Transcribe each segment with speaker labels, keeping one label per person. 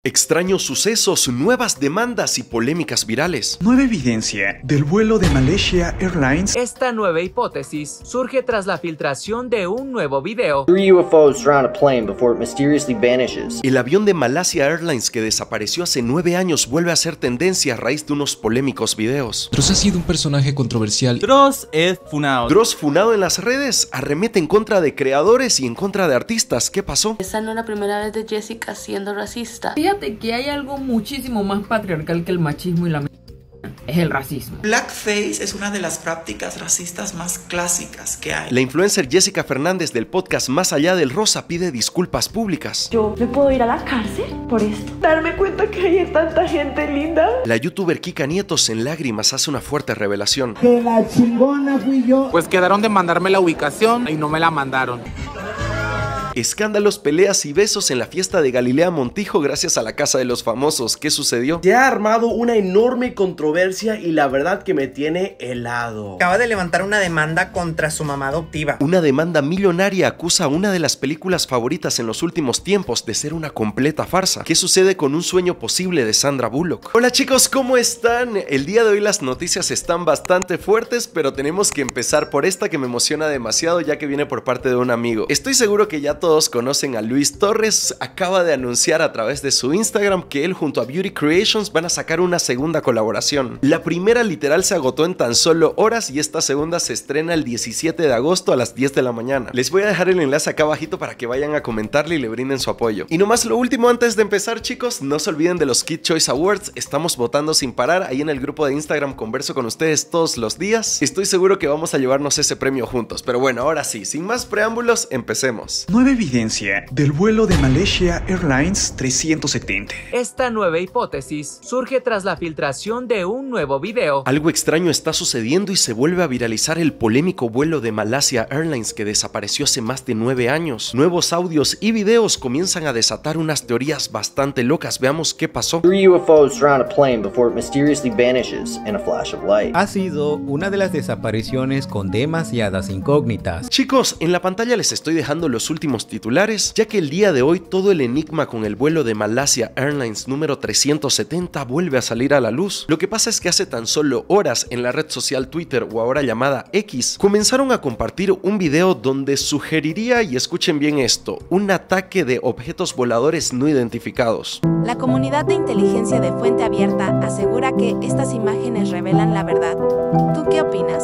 Speaker 1: Extraños sucesos, nuevas demandas y polémicas virales.
Speaker 2: Nueva evidencia del vuelo de Malaysia Airlines.
Speaker 3: Esta nueva hipótesis surge tras la filtración de un nuevo video.
Speaker 4: Three UFOs surround a plane before it mysteriously vanishes.
Speaker 1: El avión de Malaysia Airlines que desapareció hace 9 años vuelve a ser tendencia a raíz de unos polémicos videos.
Speaker 5: Dross ha sido un personaje controversial.
Speaker 6: Dross es funado.
Speaker 1: Dross funado en las redes, arremete en contra de creadores y en contra de artistas. ¿Qué pasó?
Speaker 7: Esta no es la primera vez de Jessica siendo racista.
Speaker 8: Fíjate que hay algo muchísimo más patriarcal que el machismo y la es el racismo.
Speaker 9: Blackface es una de las prácticas racistas más clásicas que hay.
Speaker 1: La influencer Jessica Fernández del podcast Más Allá del Rosa pide disculpas públicas.
Speaker 10: ¿Yo me puedo ir a la cárcel por esto? ¿Darme cuenta que hay tanta gente linda?
Speaker 1: La youtuber Kika Nietos en lágrimas hace una fuerte revelación.
Speaker 11: Que la chingona fui yo.
Speaker 6: Pues quedaron de mandarme la ubicación y no me la mandaron.
Speaker 1: Escándalos, peleas y besos en la fiesta de Galilea Montijo gracias a la Casa de los Famosos. ¿Qué sucedió?
Speaker 12: Se ha armado una enorme controversia y la verdad que me tiene helado.
Speaker 13: Acaba de levantar una demanda contra su mamá adoptiva.
Speaker 1: Una demanda millonaria acusa a una de las películas favoritas en los últimos tiempos de ser una completa farsa. ¿Qué sucede con Un sueño posible de Sandra Bullock? Hola chicos, ¿cómo están? El día de hoy las noticias están bastante fuertes, pero tenemos que empezar por esta que me emociona demasiado ya que viene por parte de un amigo. Estoy seguro que ya todos conocen a Luis Torres. Acaba de anunciar a través de su Instagram que él junto a Beauty Creations van a sacar una segunda colaboración. La primera literal se agotó en tan solo horas y esta segunda se estrena el 17 de agosto a las 10 de la mañana. Les voy a dejar el enlace acá abajito para que vayan a comentarle y le brinden su apoyo. Y nomás lo último antes de empezar chicos, no se olviden de los Kid Choice Awards. Estamos votando sin parar, ahí en el grupo de Instagram converso con ustedes todos los días. Estoy seguro que vamos a llevarnos ese premio juntos, pero bueno, ahora sí, sin más preámbulos, empecemos.
Speaker 2: Nueva evidencia del vuelo de Malaysia Airlines 370.
Speaker 3: Esta nueva hipótesis surge tras la filtración de un nuevo video.
Speaker 1: Algo extraño está sucediendo y se vuelve a viralizar el polémico vuelo de Malaysia Airlines que desapareció hace más de 9 años. Nuevos audios y videos comienzan a desatar unas teorías bastante locas. Veamos qué pasó.
Speaker 4: Three UFOs surround a plane before it mysteriously vanishes in a flash of light.
Speaker 14: Ha sido una de las desapariciones con demasiadas incógnitas.
Speaker 1: Chicos, en la pantalla les estoy dejando los últimos titulares, ya que el día de hoy todo el enigma con el vuelo de Malaysia Airlines número 370 vuelve a salir a la luz. Lo que pasa es que hace tan solo horas en la red social Twitter o ahora llamada X comenzaron a compartir un video donde sugeriría, y escuchen bien esto, un ataque de objetos voladores no identificados.
Speaker 15: La comunidad de inteligencia de fuente abierta asegura que estas imágenes revelan la verdad. ¿Tú qué opinas?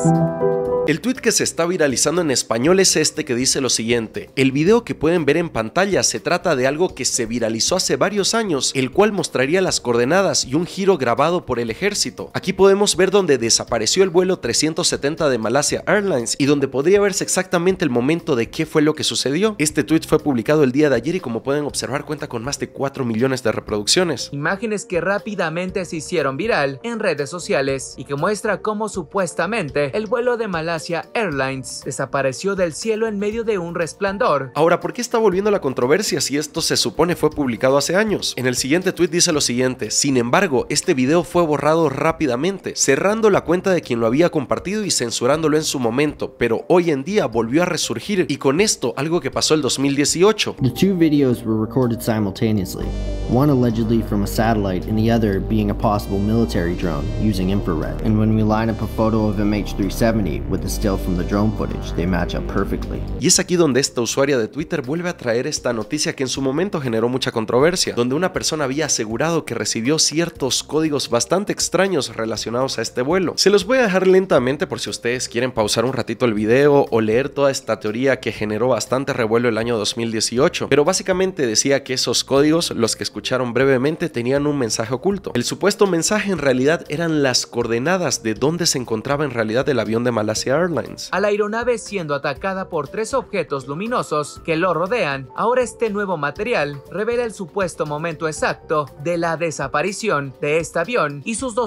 Speaker 1: El tweet que se está viralizando en español es este que dice lo siguiente: el video que pueden ver en pantalla se trata de algo que se viralizó hace varios años, el cual mostraría las coordenadas y un giro grabado por el ejército. Aquí podemos ver donde desapareció el vuelo 370 de Malaysia Airlines y donde podría verse exactamente el momento de qué fue lo que sucedió. Este tweet fue publicado el día de ayer y como pueden observar cuenta con más de 4 millones de reproducciones.
Speaker 3: Imágenes que rápidamente se hicieron viral en redes sociales y que muestra cómo supuestamente el vuelo de Malaysia Airlines desapareció del cielo en medio de un resplandor.
Speaker 1: Ahora, ¿por qué está volviendo la controversia si esto se supone fue publicado hace años? En el siguiente tweet dice lo siguiente: sin embargo, este video fue borrado rápidamente, cerrando la cuenta de quien lo había compartido y censurándolo en su momento, pero hoy en día volvió a resurgir y con esto algo que pasó el 2018.
Speaker 4: The two videos were recorded simultaneously, one allegedly from a satellite and the other being a possible military drone using infrared. And when we line up a photo of MH370 with the still from the drone footage, they match up perfectly.
Speaker 1: Y es aquí donde esta usuaria de Twitter vuelve a traer esta noticia que en su momento generó mucha controversia, donde una persona había asegurado que recibió ciertos códigos bastante extraños relacionados a este vuelo. Se los voy a dejar lentamente por si ustedes quieren pausar un ratito el video o leer toda esta teoría que generó bastante revuelo el año 2018, pero básicamente decía que esos códigos, los que escucharon brevemente, tenían un mensaje oculto. El supuesto mensaje en realidad eran las coordenadas de dónde se encontraba en realidad el avión de Malaysia Airlines.
Speaker 3: A la aeronave siendo atacada por 3 objetos luminosos que lo rodean, ahora este nuevo material revela el supuesto momento exacto de la desaparición de este avión y sus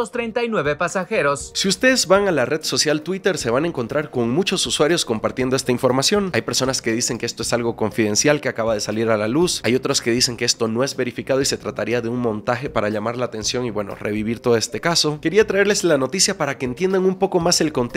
Speaker 3: 239 pasajeros.
Speaker 1: Si ustedes van a la red social Twitter se van a encontrar con muchos usuarios compartiendo esta información. Hay personas que dicen que esto es algo confidencial que acaba de salir a la luz, hay otros que dicen que esto no es verificado y se trataría de un montaje para llamar la atención y bueno, revivir todo este caso. Quería traerles la noticia para que entiendan un poco más el contexto de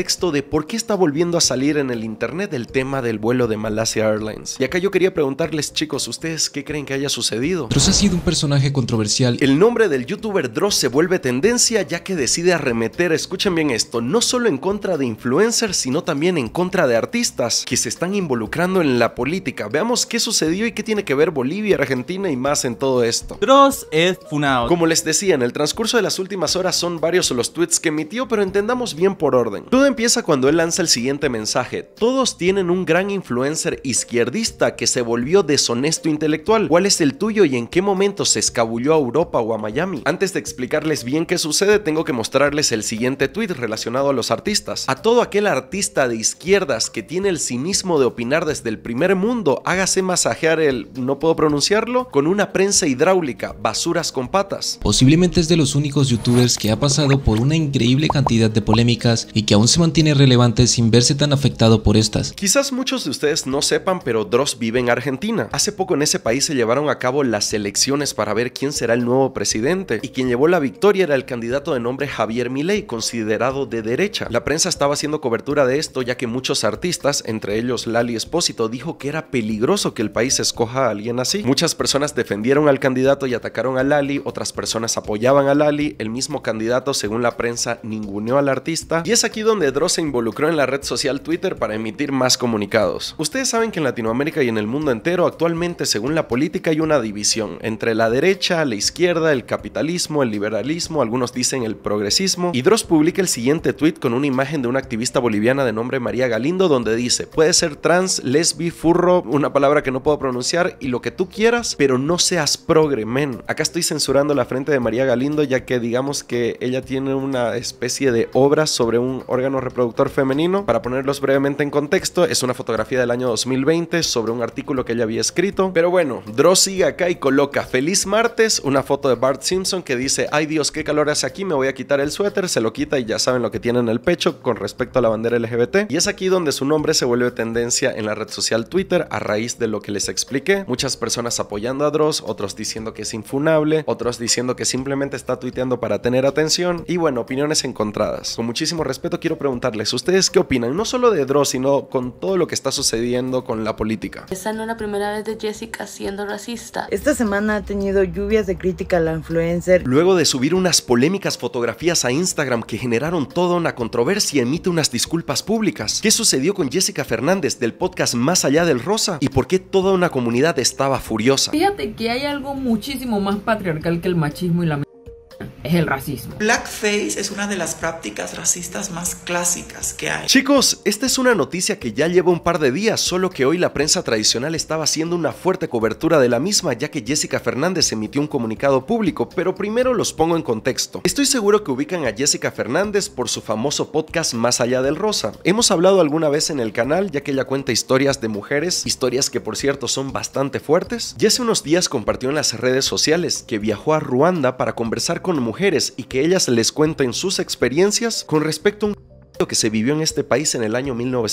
Speaker 1: por qué está volviendo a salir en el internet el tema del vuelo de Malaysia Airlines. Y acá yo quería preguntarles, chicos, ¿ustedes qué creen que haya sucedido?
Speaker 5: Dross ha sido un personaje controversial.
Speaker 1: El nombre del youtuber Dross se vuelve tendencia ya que decide arremeter, escuchen bien esto, no solo en contra de influencers, sino también en contra de artistas que se están involucrando en la política. Veamos qué sucedió y qué tiene que ver Bolivia, Argentina y más en todo esto.
Speaker 6: Dross es funado.
Speaker 1: Como les decía, en el transcurso de las últimas horas son varios los tweets que emitió, pero entendamos bien por orden. Todo empieza cuando él lanza el siguiente mensaje: todos tienen un gran influencer izquierdista que se volvió deshonesto intelectual. ¿Cuál es el tuyo y en qué momento se escabulló a Europa o a Miami? Antes de explicarles bien qué sucede, tengo que mostrarles el siguiente tweet relacionado a los artistas. A todo aquel artista de izquierdas que tiene el cinismo de opinar desde el primer mundo, hágase masajear el, no puedo pronunciarlo, con una prensa hidráulica, basuras con patas.
Speaker 5: Posiblemente es de los únicos youtubers que ha pasado por una increíble cantidad de polémicas y que aún se mantiene relevante sin verse tan afectado por estas.
Speaker 1: Quizás muchos de ustedes no sepan, pero Dross vive en Argentina. Hace poco en ese país se llevaron a cabo las elecciones para ver quién será el nuevo presidente, y quien llevó la victoria era el candidato de nombre Javier Milei, considerado de derecha. La prensa estaba haciendo cobertura de esto ya que muchos artistas, entre ellos Lali Espósito, dijo que era peligroso que el país escoja a alguien así. Muchas personas defendieron al candidato y atacaron a Lali, otras personas apoyaban a Lali, el mismo candidato, según la prensa, ninguneó al artista, y es aquí donde Dross se involucró en la red social Twitter para emitir más comunicados. Ustedes saben que en Latinoamérica y en el mundo entero actualmente, según la política, hay una división entre la derecha, la izquierda, el capitalismo, el liberalismo, algunos dicen el progresismo, y Dross publica el siguiente tweet con una imagen de una activista boliviana de nombre María Galindo, donde dice: puede ser trans, lesbi, furro, una palabra que no puedo pronunciar, y lo que tú quieras, pero no seas progre, men. Acá estoy censurando la frente de María Galindo, ya que digamos que ella tiene una especie de obra sobre un órgano reproductor femenino. Para ponerlos brevemente en contexto, es una fotografía del año 2020 sobre un artículo que ella había escrito. Pero bueno, Dross sigue acá y coloca: feliz martes, una foto de Bart Simpson que dice: ay Dios, qué calor hace aquí, me voy a quitar el suéter. Se lo quita y ya saben lo que tiene en el pecho con respecto a la bandera LGBT. Y es aquí donde su nombre se vuelve tendencia en la red social Twitter a raíz de lo que les expliqué. Muchas personas apoyando a Dross, otros diciendo que es infunable, otros diciendo que simplemente está tuiteando para tener atención, y bueno, opiniones encontradas. Con muchísimo respeto quiero preguntarles, ¿ustedes qué opinan? No solo de Dross, sino con todo lo que está sucediendo con la política.
Speaker 7: Esta no es la primera vez de Jessica siendo racista.
Speaker 16: Esta semana ha tenido lluvias de crítica a la influencer.
Speaker 1: Luego de subir unas polémicas fotografías a Instagram que generaron toda una controversia, emite unas disculpas públicas. ¿Qué sucedió con Jessica Fernández del podcast Más Allá del Rosa? ¿Y por qué toda una comunidad estaba furiosa?
Speaker 8: Fíjate que hay algo muchísimo más patriarcal que el machismo y la es el racismo.
Speaker 9: Blackface es una de las prácticas racistas más clásicas que hay.
Speaker 1: Chicos, esta es una noticia que ya lleva un par de días, solo que hoy la prensa tradicional estaba haciendo una fuerte cobertura de la misma, ya que Jessica Fernández emitió un comunicado público, pero primero los pongo en contexto. Estoy seguro que ubican a Jessica Fernández por su famoso podcast Más Allá del Rosa. Hemos hablado alguna vez en el canal, ya que ella cuenta historias de mujeres, historias que por cierto son bastante fuertes. Y hace unos días compartió en las redes sociales que viajó a Ruanda para conversar con mujeres y que ellas les cuenten sus experiencias con respecto a un que se vivió en este país en el año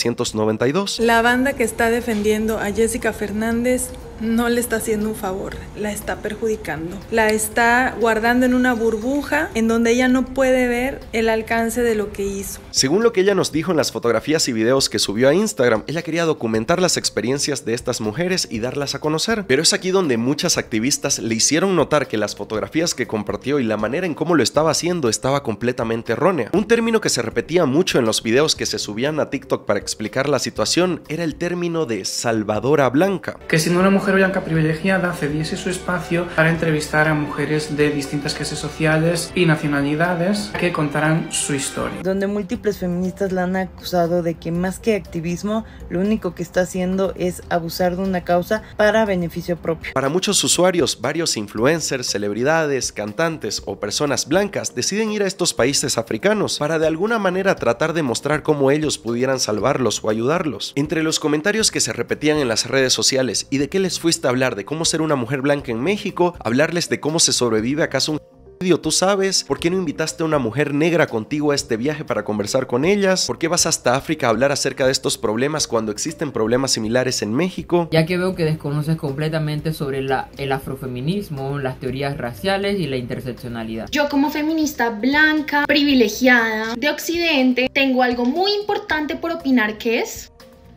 Speaker 1: 1992.
Speaker 17: La banda que está defendiendo a Jessica Fernández no le está haciendo un favor, la está perjudicando. La está guardando en una burbuja en donde ella no puede ver el alcance de lo que hizo.
Speaker 1: Según lo que ella nos dijo en las fotografías y videos que subió a Instagram, ella quería documentar las experiencias de estas mujeres y darlas a conocer. Pero es aquí donde muchas activistas le hicieron notar que las fotografías que compartió y la manera en cómo lo estaba haciendo estaba completamente errónea. Un término que se repetía mucho en los videos que se subían a TikTok para explicar la situación era el término de salvadora blanca.
Speaker 18: Que siendo una mujer blanca privilegiada cediese su espacio para entrevistar a mujeres de distintas clases sociales y nacionalidades que contaran su historia.
Speaker 16: Donde múltiples feministas la han acusado de que más que activismo, lo único que está haciendo es abusar de una causa para beneficio propio.
Speaker 1: Para muchos usuarios, varios influencers, celebridades, cantantes o personas blancas deciden ir a estos países africanos para de alguna manera tratar de mostrar cómo ellos pudieran salvarlos o ayudarlos. Entre los comentarios que se repetían en las redes sociales y de qué les fuiste a hablar de cómo ser una mujer blanca en México, hablarles de cómo se sobrevive acaso un ¿Tú sabes? ¿Por qué no invitaste a una mujer negra contigo a este viaje para conversar con ellas? ¿Por qué vas hasta África a hablar acerca de estos problemas cuando existen problemas similares en México?
Speaker 8: Ya que veo que desconoces completamente sobre el afrofeminismo, las teorías raciales y la interseccionalidad.
Speaker 19: Yo como feminista blanca, privilegiada, de Occidente, tengo algo muy importante por opinar, que es...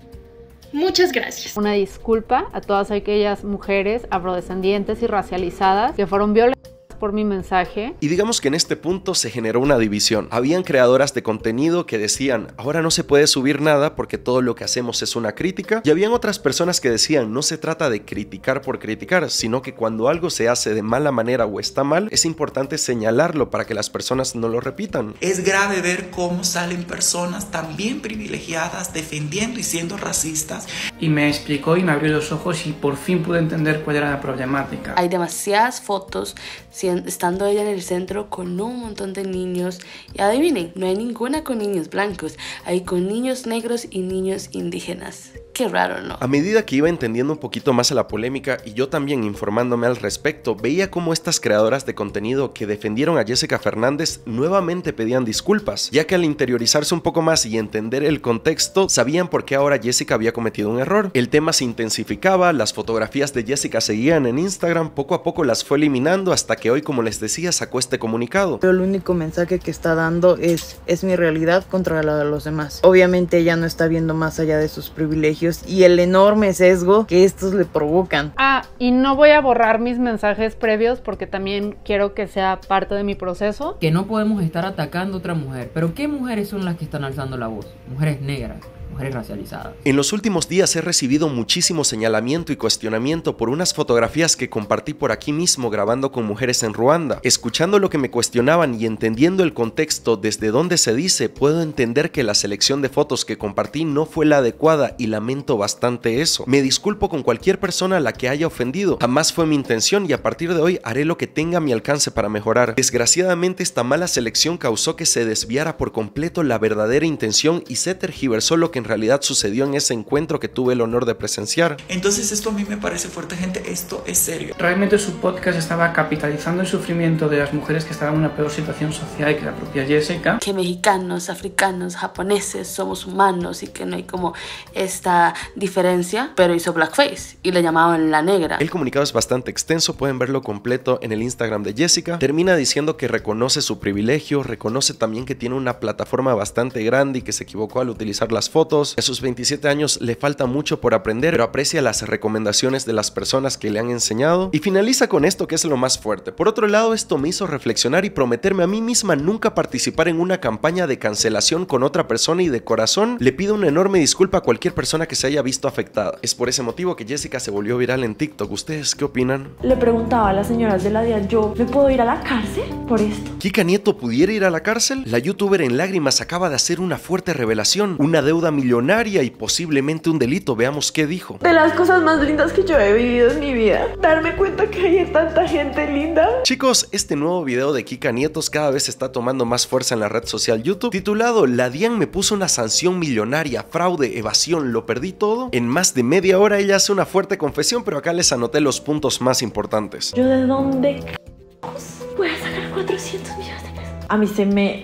Speaker 19: Muchas gracias.
Speaker 20: Una disculpa a todas aquellas mujeres afrodescendientes y racializadas que fueron violentadas por mi mensaje.
Speaker 1: Y digamos que en este punto se generó una división. Habían creadoras de contenido que decían, ahora no se puede subir nada porque todo lo que hacemos es una crítica. Y habían otras personas que decían, no se trata de criticar por criticar, sino que cuando algo se hace de mala manera o está mal, es importante señalarlo para que las personas no lo repitan.
Speaker 9: Es grave ver cómo salen personas también privilegiadas defendiendo y siendo racistas.
Speaker 18: Y me explicó y me abrió los ojos y por fin pude entender cuál era la problemática.
Speaker 7: Hay demasiadas fotos estando ella en el centro con un montón de niños. Y adivinen, no hay ninguna con niños blancos, hay con niños negros y niños indígenas. Qué raro, ¿no?
Speaker 1: A medida que iba entendiendo un poquito más a la polémica y yo también informándome al respecto, veía cómo estas creadoras de contenido que defendieron a Jessica Fernández nuevamente pedían disculpas, ya que al interiorizarse un poco más y entender el contexto, sabían por qué ahora Jessica había cometido un error. El tema se intensificaba, las fotografías de Jessica seguían en Instagram, poco a poco las fue eliminando hasta que hoy, como les decía, sacó este comunicado.
Speaker 16: Pero el único mensaje que está dando es mi realidad contra la de los demás. Obviamente ella no está viendo más allá de sus privilegios y el enorme sesgo que estos le provocan.
Speaker 20: Y no voy a borrar mis mensajes previos porque también quiero que sea parte de mi proceso.
Speaker 8: Que no podemos estar atacando a otra mujer, pero ¿qué mujeres son las que están alzando la voz? Mujeres negras, mujeres racializadas.
Speaker 1: En los últimos días he recibido muchísimo señalamiento y cuestionamiento por unas fotografías que compartí por aquí mismo grabando con mujeres en Ruanda. Escuchando lo que me cuestionaban y entendiendo el contexto desde donde se dice, puedo entender que la selección de fotos que compartí no fue la adecuada y lamento bastante eso. Me disculpo con cualquier persona a la que haya ofendido. Jamás fue mi intención y a partir de hoy haré lo que tenga a mi alcance para mejorar. Desgraciadamente esta mala selección causó que se desviara por completo la verdadera intención y se tergiversó lo que en realidad sucedió en ese encuentro que tuve el honor de presenciar.
Speaker 9: Entonces esto a mí me parece fuerte, gente, esto es serio.
Speaker 18: Realmente su podcast estaba capitalizando el sufrimiento de las mujeres que estaban en una peor situación social que la propia Jessica.
Speaker 7: Que mexicanos, africanos, japoneses somos humanos y que no hay como esta diferencia, pero hizo blackface y le llamaban la negra.
Speaker 1: El comunicado es bastante extenso, pueden verlo completo en el Instagram de Jessica. Termina diciendo que reconoce su privilegio, reconoce también que tiene una plataforma bastante grande y que se equivocó al utilizar las fotos. A sus 27 años le falta mucho por aprender, pero aprecia las recomendaciones de las personas que le han enseñado. Y finaliza con esto que es lo más fuerte. Por otro lado, esto me hizo reflexionar y prometerme a mí misma nunca participar en una campaña de cancelación con otra persona y de corazón le pido una enorme disculpa a cualquier persona que se haya visto afectada. Es por ese motivo que Jessica se volvió viral en TikTok. ¿Ustedes qué opinan?
Speaker 10: Le preguntaba a las señoras de la DIAN, ¿yo me puedo ir a la cárcel por esto?
Speaker 1: ¿Kika Nieto pudiera ir a la cárcel? La youtuber en lágrimas acaba de hacer una fuerte revelación, una deuda millonaria y posiblemente un delito. Veamos qué dijo.
Speaker 10: De las cosas más lindas que yo he vivido en mi vida, darme cuenta que hay tanta gente linda.
Speaker 1: Chicos, este nuevo video de Kika Nietos cada vez está tomando más fuerza en la red social YouTube, titulado "La DIAN me puso una sanción millonaria, fraude, evasión, lo perdí todo". En más de media hora ella hace una fuerte confesión, pero acá les anoté los puntos más importantes.
Speaker 10: ¿Yo de dónde voy a sacar 400 millones de pesos? A mí se me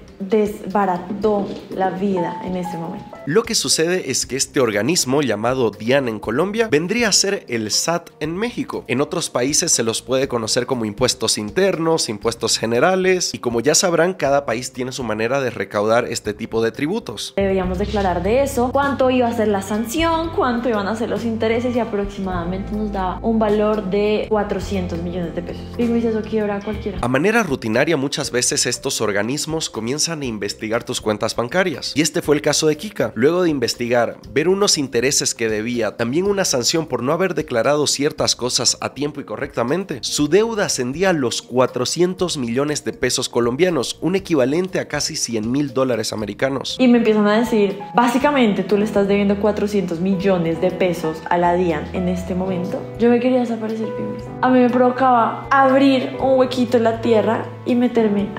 Speaker 10: desbarató la vida en ese momento.
Speaker 1: Lo que sucede es que este organismo llamado DIAN en Colombia vendría a ser el SAT en México. En otros países se los puede conocer como impuestos internos, impuestos generales y como ya sabrán, cada país tiene su manera de recaudar este tipo de tributos.
Speaker 10: Deberíamos declarar de eso cuánto iba a ser la sanción, cuánto iban a ser los intereses y aproximadamente nos daba un valor de 400 millones de pesos. Y me dice, eso quiebra a cualquiera.
Speaker 1: A manera rutinaria muchas veces estos organismos comienzan a investigar tus cuentas bancarias y este fue el caso de Kika. Luego de investigar, ver unos intereses que debía, también una sanción por no haber declarado ciertas cosas a tiempo y correctamente, su deuda ascendía a los 400 millones de pesos colombianos, un equivalente a casi $100,000 americanos.
Speaker 10: Y me empiezan a decir, básicamente tú le estás debiendo 400 millones de pesos a la DIAN en este momento. Yo me quería desaparecer, pimes. A mí me provocaba abrir un huequito en la tierra y meterme ahí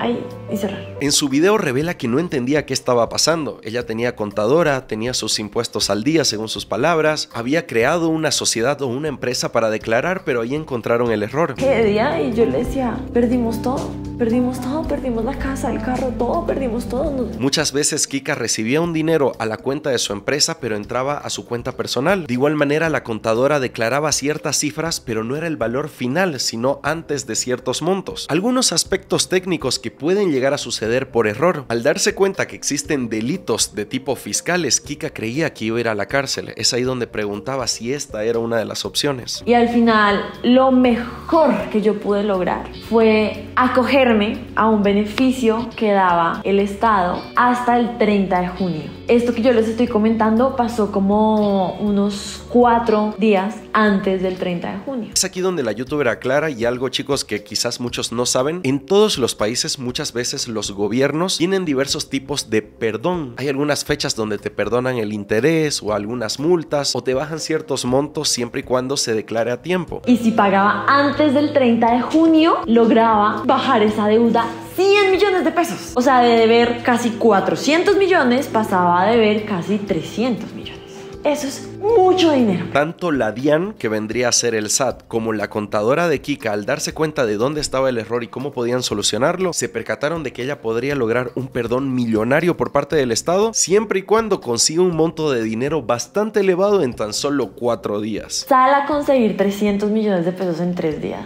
Speaker 10: y cerrar.
Speaker 1: En su video revela que no entendía qué estaba pasando. Ella tenía contadora, tenía sus impuestos al día según sus palabras, había creado una sociedad o una empresa para declarar, pero ahí encontraron el error.
Speaker 10: ¿Qué día? Y yo le decía, perdimos todo, perdimos la casa, el carro, todo, perdimos todo.
Speaker 1: Muchas veces Kika recibía un dinero a la cuenta de su empresa, pero entraba a su cuenta personal. De igual manera, la contadora declaraba ciertas cifras, pero no era el valor final, sino antes de ciertos montos. Algunos aspectos técnicos que pueden llegar a suceder por error. Al darse cuenta que existen delitos de tipo fiscales, Kika creía que iba a ir a la cárcel. Es ahí donde preguntaba si esta era una de las opciones.
Speaker 10: Y al final, lo mejor que yo pude lograr fue acogerme a un beneficio que daba el Estado hasta el 30 de junio. Esto que yo les estoy comentando pasó como unos 4 días antes del 30 de junio.
Speaker 1: Es aquí donde la youtuber aclara, y algo, chicos, que quizás muchos no saben: en todos los países muchas veces los gobiernos tienen diversos tipos de perdón. Hay algunas fechas donde te perdonan el interés o algunas multas, o te bajan ciertos montos siempre y cuando se declare a tiempo.
Speaker 10: Y si pagaba antes del 30 de junio, lograba bajar esa deuda 100 millones de pesos. O sea, de deber casi 400 millones pasaba a deber casi 300 millones. Eso es mucho dinero.
Speaker 1: Tanto la DIAN, que vendría a ser el SAT, como la contadora de Kika, al darse cuenta de dónde estaba el error y cómo podían solucionarlo, se percataron de que ella podría lograr un perdón millonario por parte del Estado, siempre y cuando consiga un monto de dinero bastante elevado en tan solo 4 días.
Speaker 10: Sale a conseguir 300 millones de pesos en 3 días.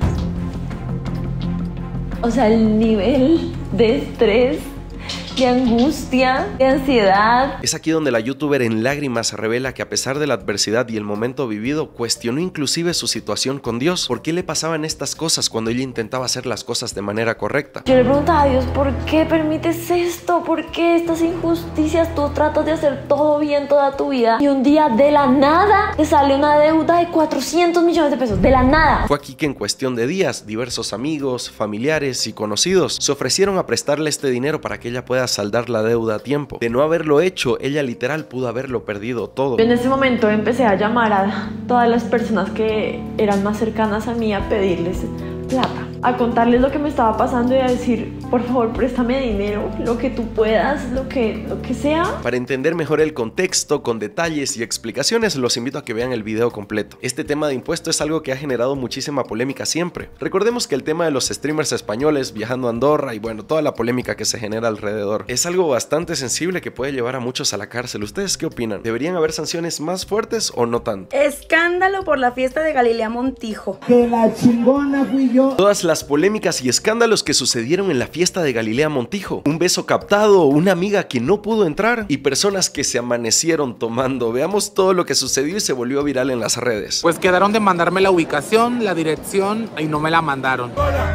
Speaker 10: O sea, el nivel de estrés, de angustia, de ansiedad.
Speaker 1: Es aquí donde la youtuber en lágrimas revela que a pesar de la adversidad y el momento vivido, cuestionó inclusive su situación con Dios. ¿Por qué le pasaban estas cosas cuando ella intentaba hacer las cosas de manera correcta?
Speaker 10: Yo le preguntaba a Dios, ¿por qué permites esto? ¿Por qué estas injusticias? Tú tratas de hacer todo bien toda tu vida y un día de la nada te sale una deuda de 400 millones de pesos. De la nada.
Speaker 1: Fue aquí que en cuestión de días, diversos amigos, familiares y conocidos se ofrecieron a prestarle este dinero para que ella pueda saldar la deuda a tiempo. De no haberlo hecho, ella literal pudo haberlo perdido todo.
Speaker 10: En ese momento empecé a llamar a todas las personas que eran más cercanas a mí a pedirles plata, a contarles lo que me estaba pasando y a decir, por favor, préstame dinero, lo que tú puedas, lo que sea.
Speaker 1: Para entender mejor el contexto, con detalles y explicaciones, los invito a que vean el video completo. Este tema de impuestos es algo que ha generado muchísima polémica siempre. Recordemos que el tema de los streamers españoles viajando a Andorra y bueno, toda la polémica que se genera alrededor es algo bastante sensible que puede llevar a muchos a la cárcel. ¿Ustedes qué opinan? ¿Deberían haber sanciones más fuertes o no tanto?
Speaker 21: Escándalo por la fiesta de Galilea Montijo.
Speaker 11: Que la chingona fui yo.
Speaker 1: Todas las polémicas y escándalos que sucedieron en la fiesta de Galilea Montijo, un beso captado, una amiga que no pudo entrar y personas que se amanecieron tomando. Veamos todo lo que sucedió y se volvió viral en las redes.
Speaker 6: Pues quedaron de mandarme la ubicación, la dirección y no me la mandaron.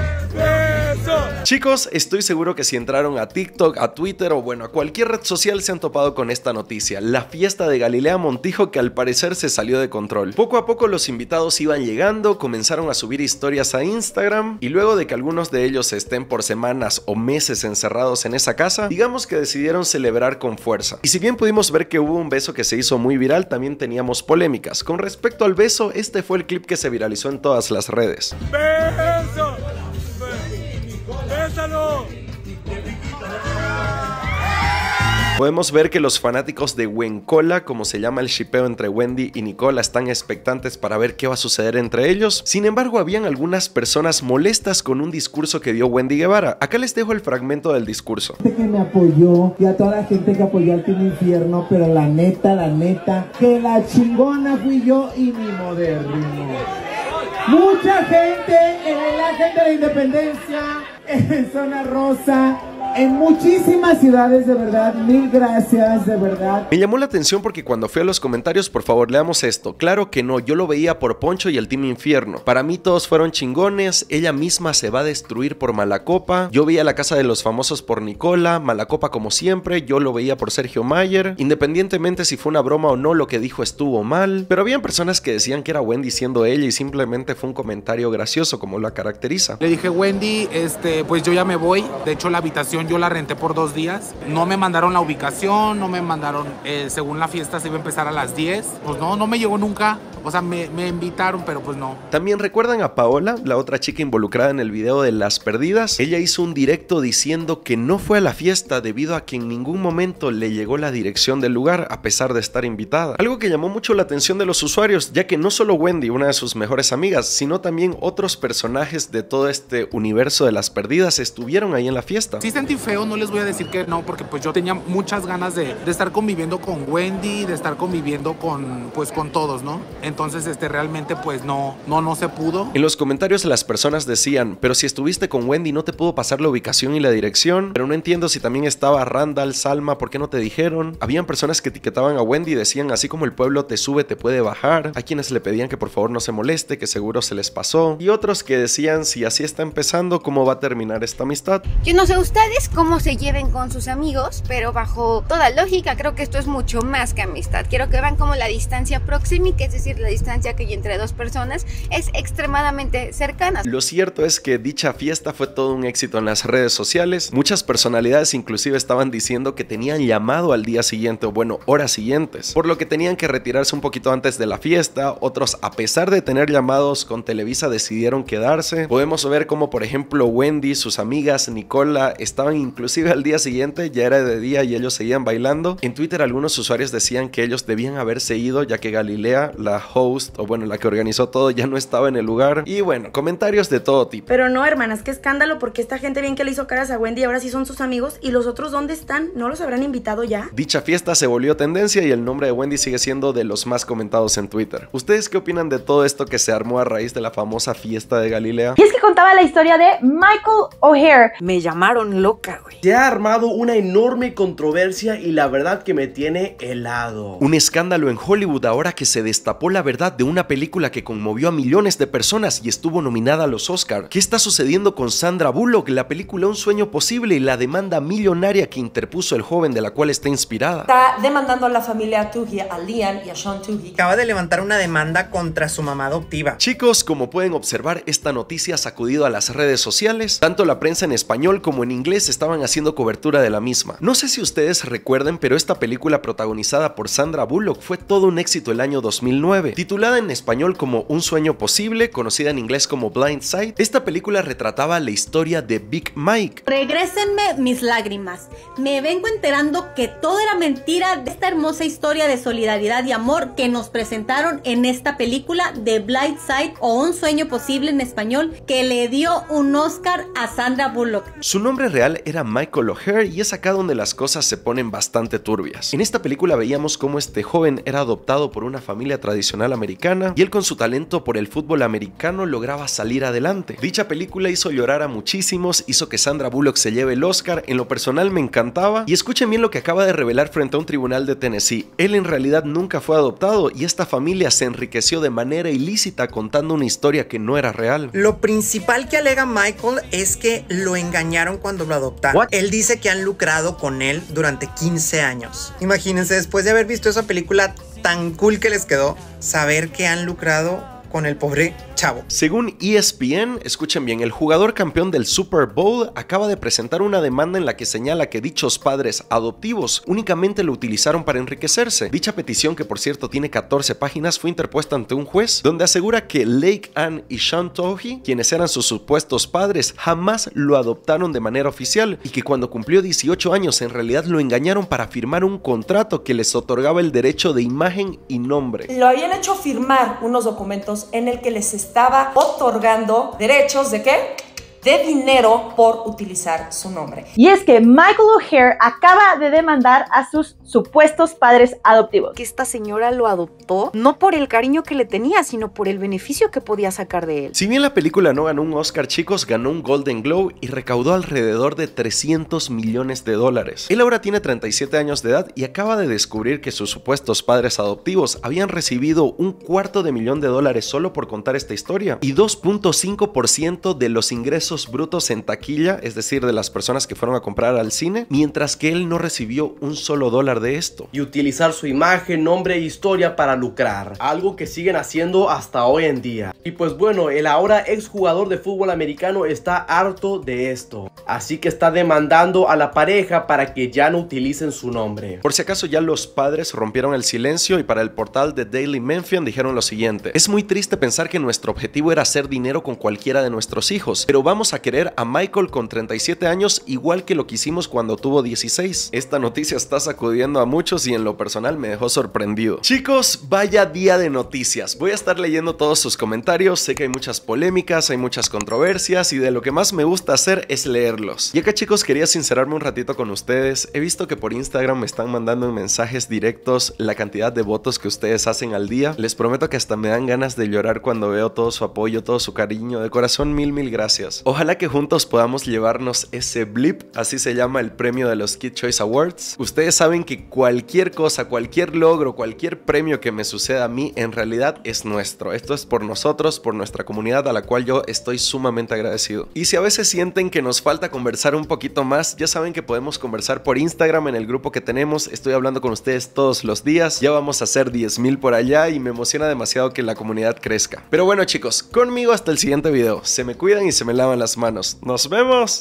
Speaker 1: Chicos, estoy seguro que si entraron a TikTok, a Twitter o bueno, a cualquier red social se han topado con esta noticia: la fiesta de Galilea Montijo, que al parecer se salió de control. Poco a poco los invitados iban llegando, comenzaron a subir historias a Instagram y luego de que algunos de ellos estén por semanas o meses encerrados en esa casa, digamos que decidieron celebrar con fuerza. Y si bien pudimos ver que hubo un beso que se hizo muy viral, también teníamos polémicas. Con respecto al beso, este fue el clip que se viralizó en todas las redes.
Speaker 22: ¡Beso! ¡Bésalo!
Speaker 1: Podemos ver que los fanáticos de Wencola, como se llama el shipeo entre Wendy y Nicola, están expectantes para ver qué va a suceder entre ellos. Sin embargo, habían algunas personas molestas con un discurso que dio Wendy Guevara. Acá les dejo el fragmento del discurso.
Speaker 11: Que me apoyó y a toda la gente que apoyó al Team Infierno, pero la neta, que la chingona fui yo y mi moderno. Mucha gente en el Ángel de la Independencia, en Zona Rosa, en muchísimas ciudades, de verdad, mil gracias, de verdad.
Speaker 1: Me llamó la atención porque cuando fui a los comentarios, por favor, leamos esto. Claro que no, yo lo veía por Poncho y el Team Infierno. Para mí todos fueron chingones, ella misma se va a destruir por Malacopa. Yo veía La Casa de los Famosos por Nicola, Malacopa como siempre, yo lo veía por Sergio Mayer. Independientemente si fue una broma o no, lo que dijo estuvo mal. Pero habían personas que decían que era Wendy siendo ella y simplemente fue un comentario gracioso como la caracteriza.
Speaker 6: Le dije, Wendy, pues yo ya me voy. De hecho, la habitación yo la renté por 2 días. No me mandaron la ubicación, no me mandaron, según la fiesta se iba a empezar a las 10. Pues no me llegó nunca. O sea, me invitaron, pero pues no.
Speaker 1: También recuerdan a Paola, la otra chica involucrada en el video de Las Perdidas. Ella hizo un directo diciendo que no fue a la fiesta debido a que en ningún momento le llegó la dirección del lugar a pesar de estar invitada. Algo que llamó mucho la atención de los usuarios, ya que no solo Wendy, una de sus mejores amigas, sino también otros personajes de todo este universo de Las Perdidas estuvieron ahí en la fiesta.
Speaker 6: Sí sentí feo, no les voy a decir que no, porque pues yo tenía muchas ganas de estar conviviendo con Wendy, de estar conviviendo con todos, ¿no? Entonces realmente pues no se pudo.
Speaker 1: En los comentarios las personas decían, pero si estuviste con Wendy no te pudo pasar la ubicación y la dirección, pero no entiendo si también estaba Randall, Salma, ¿por qué no te dijeron? Habían personas que etiquetaban a Wendy y decían, así como el pueblo te sube te puede bajar. Hay quienes le pedían que por favor no se moleste, que seguro se les pasó, y otros que decían, si así está empezando, ¿cómo va a terminar esta amistad?
Speaker 12: Yo no sé ustedes cómo se lleven con sus amigos, pero bajo toda lógica creo que esto es mucho más que amistad. Quiero que vean como la distancia proxímica, es decir, la distancia que hay entre dos personas es extremadamente cercana.
Speaker 1: Lo cierto es que dicha fiesta fue todo un éxito en las redes sociales. Muchas personalidades inclusive estaban diciendo que tenían llamado al día siguiente, o bueno, horas siguientes, por lo que tenían que retirarse un poquito antes de la fiesta. Otros, a pesar de tener llamados con Televisa, decidieron quedarse. Podemos ver como por ejemplo Wendy, sus amigas, Nicola, estaban inclusive al día siguiente, ya era de día y ellos seguían bailando. En Twitter algunos usuarios decían que ellos debían haberse ido, ya que Galilea, la host, o bueno, la que organizó todo, ya no estaba en el lugar. Y bueno, comentarios de todo tipo.
Speaker 21: Pero no, hermanas, qué escándalo, porque esta gente bien que le hizo caras a Wendy ahora sí son sus amigos, y los otros ¿dónde están? ¿No los habrán invitado ya?
Speaker 1: Dicha fiesta se volvió tendencia y el nombre de Wendy sigue siendo de los más comentados en Twitter. ¿Ustedes qué opinan de todo esto que se armó a raíz de la famosa fiesta de Galilea?
Speaker 21: Y es que contaba la historia de Michael O'Hare.
Speaker 16: Me llamaron loca, güey.
Speaker 22: Se ha armado una enorme controversia y la verdad que me tiene helado.
Speaker 1: Un escándalo en Hollywood ahora que se destapó la verdad de una película que conmovió a millones de personas y estuvo nominada a los Oscar. ¿Qué está sucediendo con Sandra Bullock, la película Un sueño posible y la demanda millonaria que interpuso el joven de la cual está inspirada?
Speaker 23: Está demandando a la familia Toohey, a Liam y a Sean Toohey.
Speaker 13: Acaba de levantar una demanda contra su mamá adoptiva.
Speaker 1: Chicos, como pueden observar, esta noticia ha sacudido a las redes sociales. Tanto la prensa en español como en inglés estaban haciendo cobertura de la misma. No sé si ustedes recuerden, pero esta película protagonizada por Sandra Bullock fue todo un éxito el año 2009. Titulada en español como Un sueño posible, conocida en inglés como Blind Side, esta película retrataba la historia de Big Mike.
Speaker 24: Regrésenme mis lágrimas. Me vengo enterando que todo era mentira de esta hermosa historia de solidaridad y amor que nos presentaron en esta película de Blind Side, o Un sueño posible en español, que le dio un Oscar a Sandra Bullock.
Speaker 1: Su nombre real era Michael O'Hare y es acá donde las cosas se ponen bastante turbias. En esta película veíamos cómo este joven era adoptado por una familia tradicional americana y él, con su talento por el fútbol americano, lograba salir adelante. Dicha película hizo llorar a muchísimos, hizo que Sandra Bullock se lleve el Oscar. En lo personal me encantaba, y escuchen bien lo que acaba de revelar frente a un tribunal de Tennessee. Él en realidad nunca fue adoptado y esta familia se enriqueció de manera ilícita contando una historia que no era real.
Speaker 13: Lo principal que alega Michael es que lo engañaron cuando lo adoptaron. Él dice que han lucrado con él durante 15 años. Imagínense, después de haber visto esa película tan cool que les quedó, saber que han lucrado con el pobre chavo.
Speaker 1: Según ESPN, escuchen bien, el jugador campeón del Super Bowl acaba de presentar una demanda en la que señala que dichos padres adoptivos únicamente lo utilizaron para enriquecerse. Dicha petición, que por cierto tiene 14 páginas, fue interpuesta ante un juez donde asegura que Lake Ann y Sean Toohey, quienes eran sus supuestos padres, jamás lo adoptaron de manera oficial y que cuando cumplió 18 años en realidad lo engañaron para firmar un contrato que les otorgaba el derecho de imagen y nombre.
Speaker 23: Lo habían hecho firmar unos documentos en el que les estaba otorgando derechos ¿de qué? De dinero por utilizar su nombre.
Speaker 21: Y es que Michael O'Hare acaba de demandar a sus supuestos padres adoptivos.
Speaker 16: Que esta señora lo adoptó no por el cariño que le tenía, sino por el beneficio que podía sacar de él.
Speaker 1: Si bien la película no ganó un Oscar, chicos, ganó un Golden Globe y recaudó alrededor de $300 millones. Él ahora tiene 37 años de edad y acaba de descubrir que sus supuestos padres adoptivos habían recibido $250,000 solo por contar esta historia y 2.5% de los ingresos ingresos brutos en taquilla, es decir, de las personas que fueron a comprar al cine, mientras que él no recibió un solo dólar de esto.
Speaker 22: Y utilizar su imagen, nombre e historia para lucrar, algo que siguen haciendo hasta hoy en día. Y pues bueno, el ahora exjugador de fútbol americano está harto de esto, así que está demandando a la pareja para que ya no utilicen su nombre.
Speaker 1: Por si acaso ya los padres rompieron el silencio y para el portal de Daily Memphian dijeron lo siguiente: es muy triste pensar que nuestro objetivo era hacer dinero con cualquiera de nuestros hijos, pero vamos a querer a Michael con 37 años igual que lo que hicimos cuando tuvo 16. Esta noticia está sacudiendo a muchos y en lo personal me dejó sorprendido. Chicos, vaya día de noticias. Voy a estar leyendo todos sus comentarios, sé que hay muchas polémicas, hay muchas controversias y de lo que más me gusta hacer es leerlos. Y acá, chicos, quería sincerarme un ratito con ustedes. He visto que por Instagram me están mandando en mensajes directos la cantidad de votos que ustedes hacen al día. Les prometo que hasta me dan ganas de llorar cuando veo todo su apoyo, todo su cariño. De corazón, mil gracias. Ojalá que juntos podamos llevarnos ese blip, así se llama el premio de los Kid Choice Awards. Ustedes saben que cualquier cosa, cualquier logro, cualquier premio que me suceda a mí, en realidad es nuestro. Esto es por nosotros, por nuestra comunidad, a la cual yo estoy sumamente agradecido. Y si a veces sienten que nos falta conversar un poquito más, ya saben que podemos conversar por Instagram en el grupo que tenemos. Estoy hablando con ustedes todos los días. Ya vamos a hacer 10,000 por allá y me emociona demasiado que la comunidad crezca. Pero bueno, chicos, conmigo hasta el siguiente video. Se me cuidan y se me lavan las manos. ¡Nos vemos!